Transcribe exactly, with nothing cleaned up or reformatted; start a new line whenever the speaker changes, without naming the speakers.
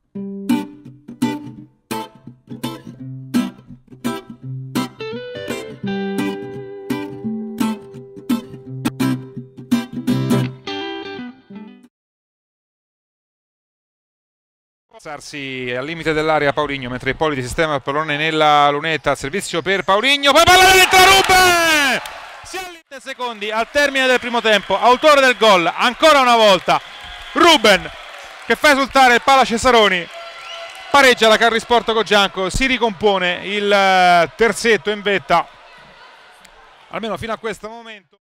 Al limite dell'area Paulinho, mentre Ippoliti sistema il pallone nella lunetta, al servizio per Paulinho, poi palla dentro Ruben! Si all'inizio secondi al termine del primo tempo, autore del gol, ancora una volta Ruben, che fa esultare il Pala Cesaroni, pareggia la Carrisport Cogianco, si ricompone il terzetto in vetta, almeno fino a questo momento.